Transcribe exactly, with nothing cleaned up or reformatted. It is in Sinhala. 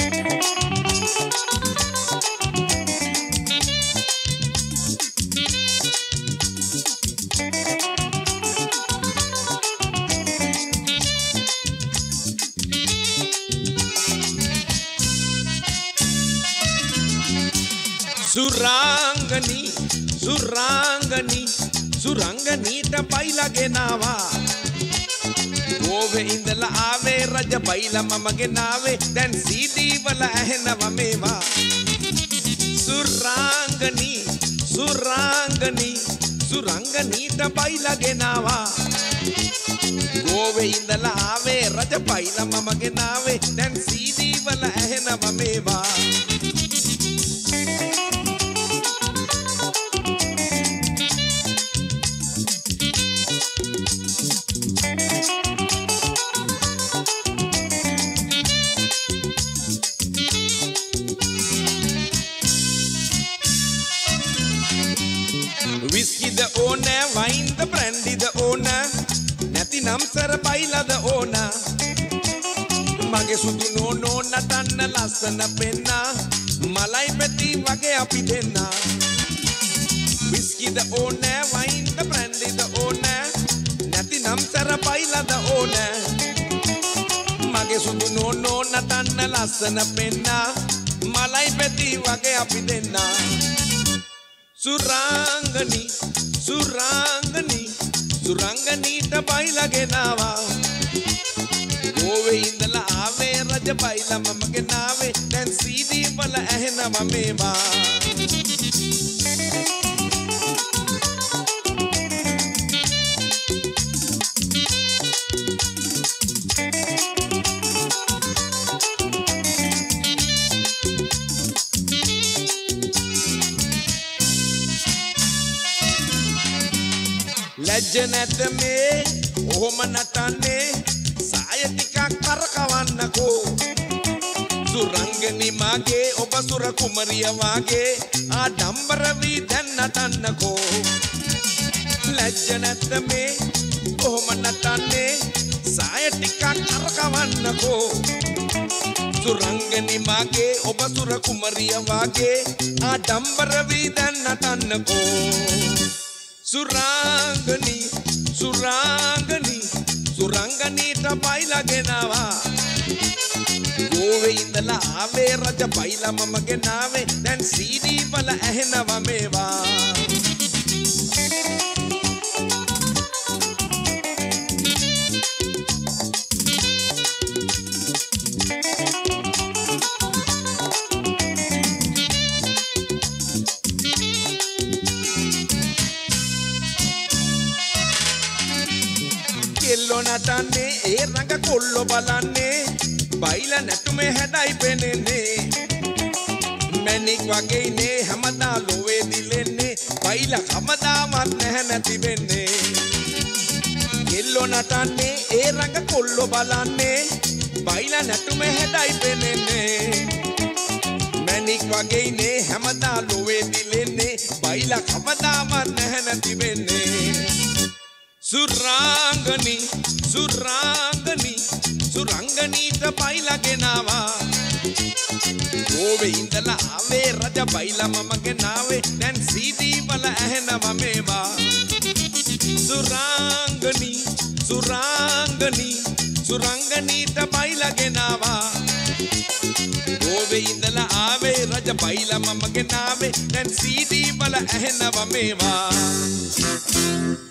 සුරංගනී සුරංගනී සුරංගනීට බයිලා ගෙනාවා ගෝවේ ඉඳලා ආවේ රජ බයිලා මම ගෙනාවේ දැන් සීඩී වල ඇහෙනවා මේවා සුරංගනී සුරංගනී සුරංගනීට බයිලා ගෙනාවා ගෝවේ ඉඳලා ආවේ රජ බයිලා මම ගෙනාවේ දැන් සීඩී වල ඇහෙනවා මේවා Whiskey the owner, wine the brandy the owner, නැතිනම් සර බයිලාද owner. මගේ සුදු නෝනෝ නටන්න ලස්සන පෙන්න, මලයි පැටි වගේ අපි දෙන්න. Whiskey the owner, wine the brandy the owner, නැතිනම් සර බයිලාද owner. මගේ සුදු නෝනෝ නටන්න ලස්සන පෙන්න, මලයි පැටි වගේ අපි දෙන්න. සුරංගනී සුරංගනී සුරංගනීට බයිලා ගෙනාවා ගෝවේ ඉඳලා ආවේ රජ බයිලා මම ගෙනාවේ දැන් සීඩී වල ඇහෙනවා මේවා ලැජ්ජ නැත මේ ඔහොම නටන්නේ සාය ටිකක් කරකවන්නකෝ සුරංගනී මාගේ ඔබ සුර කුමරිය වාගේ ආඩම්බර වී දැන් නටන්නකෝ ලැජ්ජ නැත මේ ඔහොම නටන්නේ සාය ටිකක් කරකවන්නකෝ සුරංගනී මාගේ ඔබ සුර කුමරිය වාගේ ආඩම්බර වී දැන් නටන්නකෝ සුරංගනී සුරංගනී සුරංගනීට බයිලා ගෙනාවා ගෝවේ ඉඳලා ආවේ රජ බයිලා මම ගෙනාවේ දැන් සීඩී වල ඇහෙනවා මේවා කෙල්ලෝ නටන්නේ ඒ රඟ කොල්ලෝ බලන්නේ බයිලා නැටුමේ හැඩයි පෙනෙන්නේ මැණික් වගේ නේ හැමදා ලෝවේ දිලෙන්නේ බයිලා කවදාවත් නැහැ නැති වෙන්නේ කෙල්ලෝ නටන්නේ ඒ රඟ කොල්ලෝ බලන්නේ බයිලා නැටුමේ හැඩයි පෙනෙන්නේ මැණික් වගේ නේ හැමදා ලෝවේ දිලෙන්නේ බයිලා කවදාවත් නැහැ නැති වෙන්නේ සුරංගනී සුරංගනී සුරංගනීට බයිලා ගෙනාවා ගෝවේ ඉඳලා ආවේ රජ බයිලා මම ගෙනාවේ දැන් සීඩී වල ඇහෙනවා මේවා සුරංගනී සුරංගනී සුරංගනීට බයිලා ගෙනාවා ගෝවේ ඉඳලා ආවේ රජ බයිලා මම ගෙනාවේ දැන් සීඩී වල ඇහෙනවා මේවා